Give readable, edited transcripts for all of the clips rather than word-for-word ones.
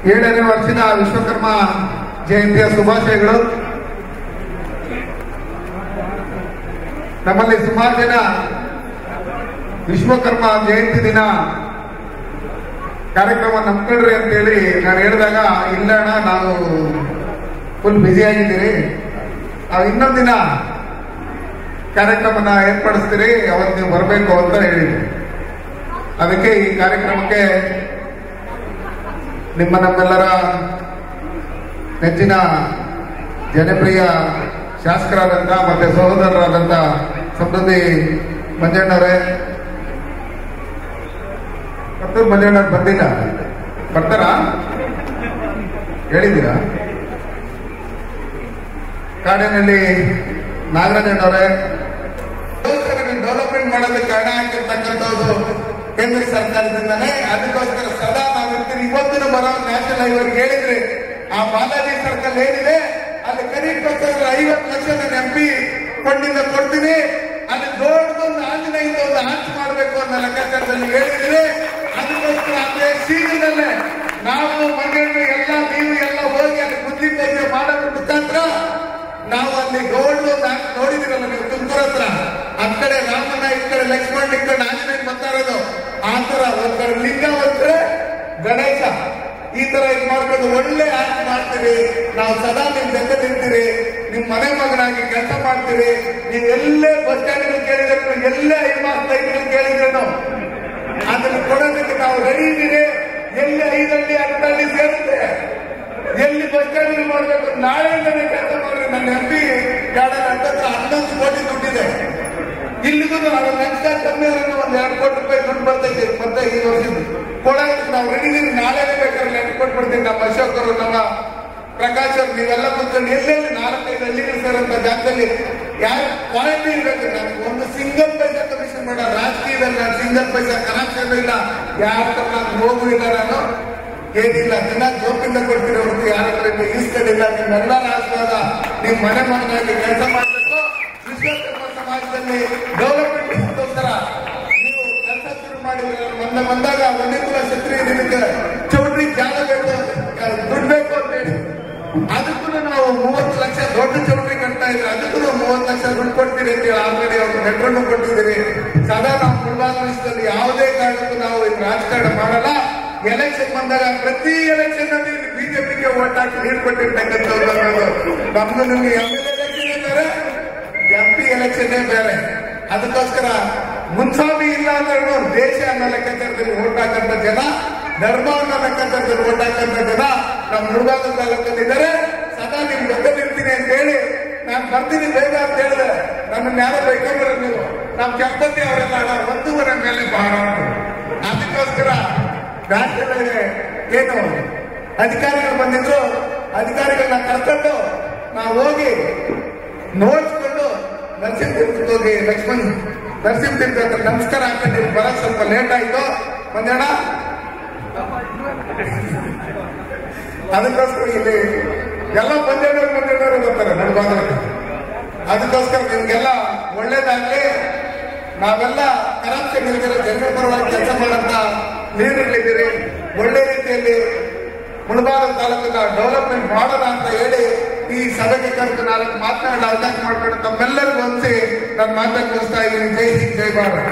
7ನೇ ವರ್ಷದ ವಿಶ್ವಕರ್ಮ ಜಯಂತಿಯ ಶುಭಾಶಯಗಳು. ನಮ್ಮಲ್ಲಿ ಸುಮಾರು ಜನ ವಿಶ್ವಕರ್ಮ ಜಯಂತಿ ದಿನ ಕಾರ್ಯಕ್ರಮ ನಂಬ್ಕೊಂಡ್ರಿ ಅಂತೇಳಿ ನಾನು ಹೇಳಿದಾಗ ಇಲ್ಲ ಅಣ್ಣ, ನಾವು ಫುಲ್ ಬ್ಯುಸಿ ಆಗಿದ್ದೀರಿ, ನಾವು ಇನ್ನೊಂದು ದಿನ ಕಾರ್ಯಕ್ರಮನ ಏರ್ಪಡಿಸ್ತೀರಿ, ಅವತ್ತು ನೀವು ಬರಬೇಕು ಅಂತ ಹೇಳಿದ್ರಿ. ಅದಕ್ಕೆ ಈ ಕಾರ್ಯಕ್ರಮಕ್ಕೆ ನಮ್ಮೆಲ್ಲರ ನೆಚ್ಚಿನ ಜನಪ್ರಿಯ ಶಾಸಕರಾದಂಥ ಮತ್ತೆ ಸಹೋದರರಾದಂಥ ಸಮೃದ್ಧಿ ಮಂಜಣ್ಣವರೇ, ಮತ್ತು ಮಂಜಣ್ಣವ್ರು ಬಂದಿಲ್ಲ, ಬರ್ತಾರಾ ಹೇಳಿದ್ದೀರಾ? ಕಾಡಿನಲ್ಲಿ ನಾಗರಾಜಣ್ಣವರೇ, ಡೆವಲಪ್ಮೆಂಟ್ ಮಾಡೋದಕ್ಕೆ ಹಣ ಹಾಕಿರ್ತಕ್ಕಂಥದ್ದು ಕೇಂದ್ರ ಸರ್ಕಾರದಿಂದಾನೆ. ಅದಕ್ಕೋಸ್ಕರ ಸದಾ ನಾವಿರ್ತೀವಿ. ಇವತ್ತಿನ ಬರೋ ನ್ಯಾಷನಲ್ ಹೈವೇಗೆ ಹೇಳಿದ್ರೆ ಆ ಬಾಲಾಜಿ ಸರ್ಕಲ್ ಏನಿದೆ ಅಲ್ಲಿ ಕನಿಷ್ಠ 50 ಲಕ್ಷ ನಾನು MP ಫಂಡಿಂದ ಕೊಡ್ತೀನಿ, ಅಲ್ಲಿ ದೊಡ್ಡದೊಂದು ಆಂಜನೇಯದ ಒಂದು ಆರ್ಚ್ ಮಾಡಬೇಕು ಅನ್ನೋ ಲೆಕ್ಕಾಚಾರದಲ್ಲಿ ಹೇಳಿದ್ರೆ. ಅದಕ್ಕೋಸ್ಕರ ಅದೇ ಶೀಘ್ರದಲ್ಲೇ ನಾವು ಮಂಗಳೂರು ಎಲ್ಲ ನೀವು ಎಲ್ಲ ಹೋಗಿ ಅಲ್ಲಿ ಬುದ್ಧಿ ಪೂಜೆ ಮಾಡೋದ್ರ ಮುಖಾಂತರ ನಾವು ಅಲ್ಲಿ ಗೋಲ್ಡ್ ಒಂದು ನೋಡಿದಿರಲ್ಲ ನೀವು ತುಮಕೂರು ಹತ್ರ, ಆ ಕಡೆ ರಾಮಣ್ಣ, ಈ ಕಡೆ ಲಕ್ಷ್ಮಣ್, ಈ ಕಡೆ ಆಂಜನೇಯ ಬರ್ತಾ ಇರೋದು. ಆ ತರ ಒಂದ್ ಕಡೆ ಲಿಂಗ, ಒಂದ್ ಕಡೆ ಗಣೇಶ, ಈ ತರ ಇದು ಮಾಡ್ಕೊಂಡು ಒಳ್ಳೆ ಆಟ ಮಾಡ್ತೀವಿ. ನಾವು ಸದಾ ನಿಮ್ ಜೊತೆ ನಿಂತೀರಿ, ನಿಮ್ ಮನೆ ಮಗನಾಗಿ ಕೆಲಸ ಮಾಡ್ತೀವಿ. ನೀವು ಎಲ್ಲೇ ಬಸ್ ಸ್ಟ್ಯಾಂಡ್ ಕೇಳಿದ್ರು, ಎಲ್ಲೇ ಐಮಾಸ್ ಲೈಟ್ಗಳು ಕೇಳಿದ್ರು ಅದನ್ನು ಕೊಡೋದಕ್ಕೆ ನಾವು ರೆಡಿ ಇದ್ದೀರಿ. ಎಲ್ಲಿ 5 ಹಳ್ಳಿ 10 ಹಳ್ಳಿ ಸೇರುತ್ತೆ, ಎಲ್ಲಿ ಬಸ್ ಸ್ಟ್ಯಾಂಡ್ ಮಾಡಬೇಕು ನಾಳೆಯಿಂದನೇ ಕೆಲಸ ಮಾಡ್ರಿ. ನನ್ನ MP ಗಾರ್ಡನ್ ಅಂತ 11 ಕೋಟಿ ದುಡ್ಡಿದೆ. ಇಲ್ಲಿಗೂ ನೆಕ್ಸ್ಟ್ ಕಮ್ಮಿ ಒಂದು 2 ಕೋಟಿ ರೂಪಾಯಿ ದುಡ್ಡು ಬರ್ತೈತೆ ಮತ್ತೆ ಈ ವರ್ಷದ ಕೊಡೋದಕ್ಕೆ ನಾವು ರೆಡಿ ಇದ್ದೀವಿ. ನಾಳೆನೇ ಬೇಕಾದ್ರೆ ಲೆಕ್ಕ ಕೊಟ್ಬಿಡ್ತೀನಿ. ನಮ್ಮ ಅಶೋಕ್ ಅವರು, ನಮ್ಮ ಪ್ರಕಾಶ್ ಅವರು, ನೀವೆಲ್ಲ ಕೂತ್ಕೊಂಡು ಎಲ್ಲೆಲ್ಲಿ 4-5 ಹಳ್ಳಿಗಳು ಸೇರಂತ ಜಾಗದಲ್ಲಿ ಯಾರು ಕ್ವಾಲಿಟಿ ಇರಬೇಕು. ನಮ್ಗೆ ಒಂದು ಸಿಂಗಲ್ ಪೈಸಾ ಕಮಿಷನ್ ಮಾಡೋ ರಾಜಕೀಯದಲ್ಲಿ ನಾನು ಸಿಂಗಲ್ ಪೈಸಾ ಕನೆಕ್ಷನ್ ಇಲ್ಲ, ಯಾರ ಹತ್ರ ನಾನು ಹೋಗು ಇಲ್ಲ, ನಾನು ಏನಿಲ್ಲ, ದಿನ ಜೋಪಿಂದ ಕೊಡ್ತೀರಿ ಹೊರತು ಯಾರ ಹತ್ರ ಈಸ್ಕೊಂಡಿಲ್ಲ. ನಿಮ್ಮೆಲ್ಲರ ಆಶೀರ್ವಾದ ನಿಮ್ ಮನೆ ಮಗನಾಗಿ ಕೆಲಸ ಮಾಡಬೇಕು. ವಿಶ್ವಕರ್ಮ ಸಮಾಜದಲ್ಲಿ ಡೆವಲಪ್ಮೆಂಟ್ಗೋಸ್ಕರ ನೀವು ಕೆಲಸ ಶುರು ಮಾಡಿದ್ರೆ ಬಂದಾಗ ಒಂದಿಕ್ಕೂ ಕ್ಷತ್ರಿಯ ದಿನಕ್ಕೆ ಚೌಟ್ರಿ ಜಾಗ ಬೇಕು, ದುಡ್ಡು ಬೇಕು ಅಂತ ಹೇಳಿ ಅದಕ್ಕೂ ನಾವು 30 ಲಕ್ಷ ದೊಡ್ಡ ಚೌಟ್ರಿ ಕಟ್ತಾ ಇದ್ರೆ ಅದಕ್ಕೂ 30 ಲಕ್ಷ ದುಡ್ಡು ಕೊಡ್ತೀರಿ ಅಂತ ಹೇಳಿ ಆಲ್ರೆಡಿ ಅವ್ರು ಲೆಟ್ರನ್ನು ಕೊಟ್ಟಿದ್ದೀರಿ. ಸದಾ ನಾವು ಮುಳಬಾಗಿಲು ಯಾವುದೇ ಕಾರಣಕ್ಕೂ ನಾವು ರಾಜಕಾರಣ ಮಾಡಲ್ಲ. ಎಲೆಕ್ಷನ್ ಬಂದಾಗ ಪ್ರತಿ ಎಲೆಕ್ಷನ್ ಅಲ್ಲಿ ಬಿಜೆಪಿಗೆ ಓಟ್ ಹಾಕಿ ನೀರು ಕೊಟ್ಟಿರ್ತಕ್ಕಂಥದ್ದು. ನಮ್ದು ನಿಮ್ಗೆ MLA ಎಲೆಕ್ಷನ್ ಬೇರೆ, MP ಎಲೆಕ್ಷನ್ನೇ ಬೇರೆ. ಅದಕ್ಕೋಸ್ಕರ ಮುನ್ಸ್ವಾಮಿ ಇಲ್ಲ ಅಂದ್ರೆ ದೇಶ ಅನ್ನೋ ಲೆಕ್ಕಾಚಾರದಲ್ಲಿ ಓಟ್ ಹಾಕಂತ ಜನ, ಧರ್ಮ ಅನ್ನೋ ಲೆಕ್ಕಾಚಾರದಲ್ಲಿ ಓಟ್ ಹಾಕಂತ ಜನ ನಮ್ಮ ಮುಳಬಾಗಿಲು ತಾಲೂಕಲ್ಲಿದ್ದಾರೆ. ಸದಾ ನಿಮ್ ಜೊತೆ ಇರ್ತೀನಿ ಅಂತ ಹೇಳಿ ನಾನು ಬರ್ತೀನಿ ಬೇಗ ಅಂತ ಹೇಳಿದ್ರೆ ನಮ್ಮನ್ನ ಯಾರೋ ಬೈಕೊಂಡ್ರೆ ನೀವು ನಮ್ಮ ಕೆಂಪತಿ ಅವರೆಲ್ಲ 1.5 ಮೇಲೆ ಬಹಳ. ಅದಕ್ಕೋಸ್ಕರ ಏನು ಅಧಿಕಾರಿಗಳು ಬಂದಿದ್ರು, ಅಧಿಕಾರಿಗಳನ್ನ ಕರ್ಕೊಂಡು ನಾವು ಹೋಗಿ ನೋಡ್ಕೊಂಡು ನರಸಿಂಹತೀರ್ಥಕ್ಕೆ ಹೋಗಿ ಲಕ್ಷ್ಮಣ್ ನರಸಿಂಹತೀರ್ಥ ಹತ್ರ ನಮಸ್ಕಾರ ಹಾಕೊಂಡು ಬರೋದು ಸ್ವಲ್ಪ ಲೇಟ್ ಆಯ್ತು ಒಂದೇಣ. ಅದಕ್ಕೋಸ್ಕರ ಇಲ್ಲಿ ಎಲ್ಲ ಮಂಜಣ್ಣವ್ರು ಬರ್ತಾರೆ ನಡ್ಬಾರ್ದು. ಅದಕ್ಕೋಸ್ಕರ ನಿಮ್ಗೆಲ್ಲ ಒಳ್ಳೇದಾಗ್ಲಿ. ನಾವೆಲ್ಲ ಕರಪ್ಷನ್ ಇಲ್ದಿರೋ ಜನರ ಪರವಾಗಿ ಕೆಲಸ ಮಾಡಂತ ನೀರಿಲ್ಲಿದ್ದೀರಿ. ಒಳ್ಳೆ ರೀತಿಯಲ್ಲಿ ಮುಳಬಾಗಿಲು ತಾಲೂಕಿನ ಡೆವಲಪ್ಮೆಂಟ್ ಮಾಡೋಣ ಅಂತ ಹೇಳಿ ಈ ಸಭೆಗೆ ಕರೆದು 4 ಮಾತನಾಡಲು ಅವಕಾಶ ಮಾಡ್ಕೊಂಡು ತಮ್ಮೆಲ್ಲರಿಗೂ ಹೊಂದಿಸಿ ನನ್ನ ಮಾತನ್ನು ಮುಗಿಸ್ತಾ ಇದ್ದೀನಿ. ಜೈ ಹಿಂದ್, ಜೈ ಭಾರತ್.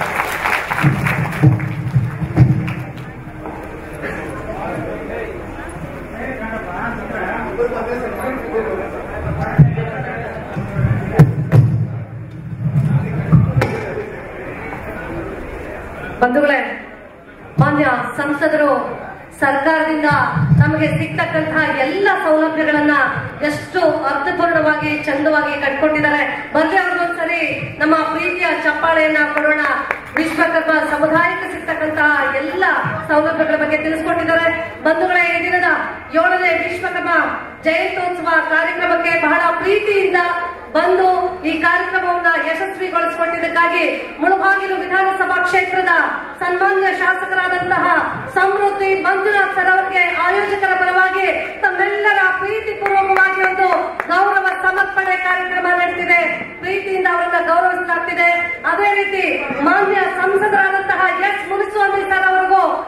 ಬಂಧುಗಳೇ, ಮಾನ್ಯ ಸಂಸದರು ಸರ್ಕಾರದಿಂದ ನಮಗೆ ಸಿಗ್ತಕ್ಕಂತಹ ಎಲ್ಲ ಸೌಲಭ್ಯಗಳನ್ನ ಎಷ್ಟು ಅರ್ಥಪೂರ್ಣವಾಗಿ ಚಂದವಾಗಿ ಕಟ್ಕೊಟ್ಟಿದ್ದಾರೆ. ಬರ್ರಿ ಅವ್ರಿಗೊಂದ್ಸರಿ ನಮ್ಮ ಪ್ರೀತಿಯ ಚಪ್ಪಾಳೆಯನ್ನ ಕೊಡೋಣ. ವಿಶ್ವಕರ್ಮ ಸಮುದಾಯಕ್ಕೆ ಸಿಗ್ತಕ್ಕಂತಹ ಎಲ್ಲ ಸೌಲಭ್ಯಗಳ ಬಗ್ಗೆ ತಿಳಿಸ್ಕೊಟ್ಟಿದ್ದಾರೆ. ಬಂಧುಗಳೇ, ಈ ದಿನದ 7ನೇ ವಿಶ್ವಕರ್ಮ ಜಯಂತ್ಯೋತ್ಸವ ಕಾರ್ಯಕ್ರಮಕ್ಕೆ ಬಹಳ ಪ್ರೀತಿಯಿಂದ ಬಂದು ಈ ಕಾರ್ಯಕ್ರಮವನ್ನು ಯಶಸ್ವಿಗೊಳಿಸಿಕೊಂಡಿದ್ದಕ್ಕಾಗಿ ಮುಳಬಾಗಿಲು ವಿಧಾನಸಭಾ ಕ್ಷೇತ್ರದ ಸನ್ಮಾನ್ಯ ಶಾಸಕರಾದಂತಹ ಸಮೃದ್ಧಿ ಮಂಜುನಾಥ್ ಸರ್ ಅವರಿಗೆ ಆಯೋಜಕರ ಪರವಾಗಿ ತಮ್ಮೆಲ್ಲರ ಪ್ರೀತಿಪೂರ್ವಕವಾಗಿ ಒಂದು ಗೌರವ ಸಮರ್ಪಣೆ ಕಾರ್ಯಕ್ರಮ ನಡೆದಿದೆ. ಪ್ರೀತಿಯಿಂದ ಅವರನ್ನ ಗೌರವಿಸಲಾಗ್ತಿದೆ. ಅದೇ ರೀತಿ ಮಾನ್ಯ ಸಂಸದರಾದಂತಹ ಎಸ್ ಮುನಿಸ್ವಾಮಿ ಸರ್ ಅವರಿಗೂ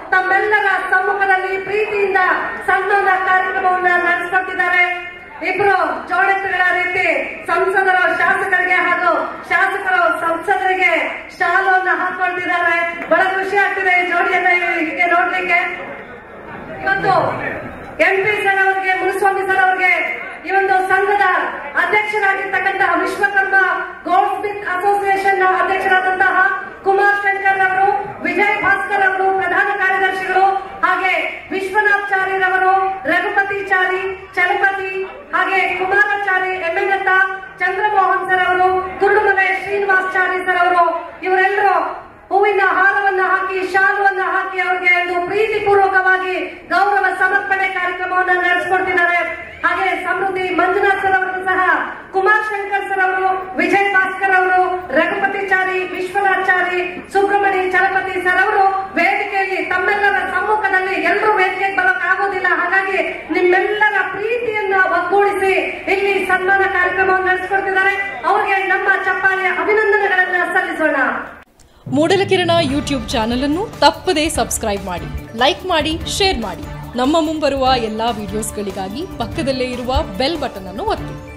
ತಮ್ಮೆಲ್ಲರ ಸಮ್ಮುಖದಲ್ಲಿ ಪ್ರೀತಿಯಿಂದ ಸನ್ಮಾನ ಕಾರ್ಯಕ್ರಮವನ್ನ ನಡೆಸಿಕೊಟ್ಟಿದ್ದಾರೆ. ಇಬ್ರು ಜೋಡೆತ್ತುಗಳ ರೀತಿ ಸಂಸದರು ಶಾಸಕರಿಗೆ ಹಾಗೂ ಶಾಸಕರು ಸಂಸದರಿಗೆ ಶಾಲನ್ನು ಹಾಕೊಳ್ತಿದ್ದಾರೆ. ಬಹಳ ಖುಷಿ ಆಗ್ತಿದೆ ಈ ಜೋಡಿಯನ್ನ ಹೀಗೆ ನೋಡ್ಲಿಕ್ಕೆ. ಇವತ್ತು MP ಸರ್ ಅವರಿಗೆ, ಮುನಿಸ್ವಾಮಿ ಸರ್ ಅವರಿಗೆ ಈ ಒಂದು ಸಂಘದ ಅಧ್ಯಕ್ಷರಾಗಿರ್ತಕ್ಕಂತಹ ವಿಶ್ವಕರ್ಮ ಗೋಲ್ಡ್ ಸ್ಮಿತ್ ಅಸೋಸಿಯೇಷನ್ ಅಧ್ಯಕ್ಷರಾದಂತಹ ಕುಮಾರ್ ಶಂಕರ್ ಅವರು, ವಿಜಯ್ ಭಾಸ್ಕರ್ ಅವರು ಪ್ರಧಾನ ಕಾರ್ಯದರ್ಶಿಗಳು, ಹಾಗೆ ವಿಶ್ವನಾಥಾಚಾರ್ಯರವರು, ರಘುಪತಿಚಾರಿ, ಚಲಪತಿ, ಹಾಗೆ ಕುಮಾರಾಚಾರಿ, ಎಮ್ಮೆನತ್ತ, ಚಂದ್ರಮೋಹನ್ ಸರ್ ಅವರು, ಕುರುಡುಮಲೆ ಶ್ರೀನಿವಾಸಾಚಾರಿ ಸರ್ ಅವರು, ಇವರೆಲ್ಲರೂ ಹೂವಿನ ಹಾರವನ್ನ ಹಾಕಿ ಶಾಲುವನ್ನ ಹಾಕಿ ಅವರಿಗೆ ಒಂದು ಪ್ರೀತಿಪೂರ್ವಕವಾಗಿ ಗೌರವ ಸಮರ್ಪಣೆ ಕಾರ್ಯಕ್ರಮವನ್ನು ನಡೆಸಿಕೊಡ್ತಿದ್ದಾರೆ. ಹಾಗೆ ಸಮೃದ್ಧಿ ಮಂಜುನಾಥ್ ಸರ್ ಅವರು ಸಹ, ಕುಮಾರ್ ಶಂಕರ್ ಸರ್ ಅವರು, ವಿಜಯ್ ಭಾಸ್ಕರ್ ಅವರು, ರಘುಪತಿಚಾರಿ, ವಿಶ್ವನಾಥಾಚಾರಿ, ಸುಬ್ರಹ್ಮಣಿ, ಚಲಪತಿ ಸರ್ ಅವರು ವೇದಿಕೆಯಲ್ಲಿ ತಮ್ಮೆಲ್ಲರ ಸಮ್ಮುಖದಲ್ಲಿ ಎಲ್ಲರೂ ವೇದಿಕೆಗೆ ಬರೋಕ್ಕಾಗೋದಿಲ್ಲ. ಹಾಗಾಗಿ ನಿಮ್ಮೆಲ್ಲರ ಪ್ರೀತಿಯನ್ನ ಒಗ್ಗೂಡಿಸಿ ಇಲ್ಲಿ ಸನ್ಮಾನ ಕಾರ್ಯಕ್ರಮವನ್ನು ನಡೆಸಿಕೊಡ್ತಿದ್ದಾರೆ. ಅವರಿಗೆ ನಮ್ಮ ಚಪ್ಪಾಳೆಯ ಅಭಿನಂದನೆಗಳನ್ನ ಸಲ್ಲಿಸೋಣ. ಮೂಡಲಕಿರಣ ಯೂಟ್ಯೂಬ್ ಚಾನೆಲ್ ಅನ್ನು ತಪ್ಪದೇ ಸಬ್ಸ್ಕ್ರೈಬ್ ಮಾಡಿ, ಲೈಕ್ ಮಾಡಿ, ಶೇರ್ ಮಾಡಿ. ನಮ್ಮ ಮುಂಬರುವ ಎಲ್ಲಾ ವಿಡಿಯೋಸ್ಗಳಿಗಾಗಿ ಪಕ್ಕದಲ್ಲೇ ಇರುವ ಬೆಲ್ ಬಟನ್ ಅನ್ನು ಒತ್ತಿ.